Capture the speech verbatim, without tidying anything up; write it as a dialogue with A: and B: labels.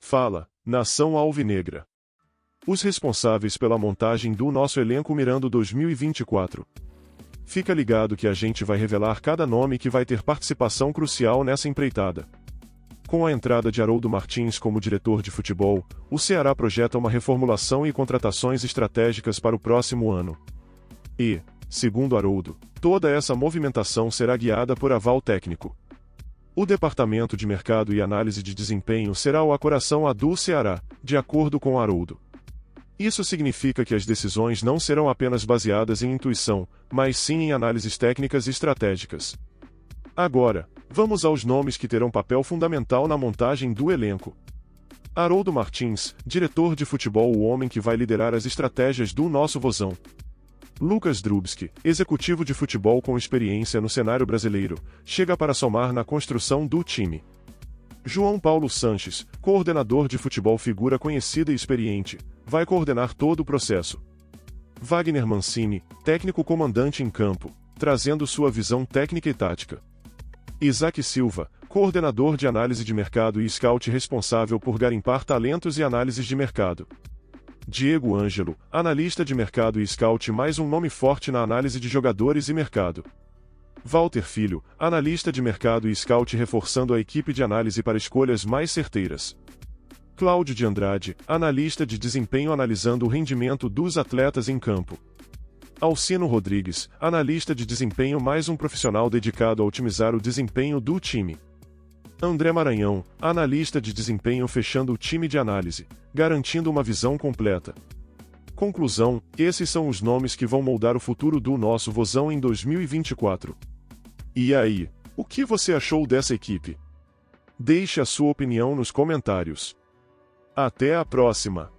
A: Fala, nação alvinegra. Os responsáveis pela montagem do nosso elenco mirando dois mil e vinte e quatro. Fica ligado que a gente vai revelar cada nome que vai ter participação crucial nessa empreitada. Com a entrada de Haroldo Martins como diretor de futebol, o Ceará projeta uma reformulação e contratações estratégicas para o próximo ano. E, segundo Haroldo, toda essa movimentação será guiada por aval técnico. O Departamento de Mercado e Análise de Desempenho será o coração do Ceará, de acordo com Haroldo. Isso significa que as decisões não serão apenas baseadas em intuição, mas sim em análises técnicas e estratégicas. Agora, vamos aos nomes que terão papel fundamental na montagem do elenco. Haroldo Martins, diretor de futebol, o homem que vai liderar as estratégias do nosso Vozão. Lucas Drubski, executivo de futebol com experiência no cenário brasileiro, chega para somar na construção do time. João Paulo Sanches, coordenador de futebol, figura conhecida e experiente, vai coordenar todo o processo. Wagner Mancini, técnico comandante em campo, trazendo sua visão técnica e tática. Isaac Silva, coordenador de análise de mercado e scout, responsável por garimpar talentos e análises de mercado. Diego Ângelo, analista de mercado e scout, mais um nome forte na análise de jogadores e mercado. Walter Filho, analista de mercado e scout, reforçando a equipe de análise para escolhas mais certeiras. Cláudio de Andrade, analista de desempenho, analisando o rendimento dos atletas em campo. Alcino Rodrigues, analista de desempenho, mais um profissional dedicado a otimizar o desempenho do time. André Maranhão, analista de desempenho, fechando o time de análise, garantindo uma visão completa. Conclusão: esses são os nomes que vão moldar o futuro do nosso Vozão em dois mil e vinte e quatro. E aí, o que você achou dessa equipe? Deixe a sua opinião nos comentários. Até a próxima!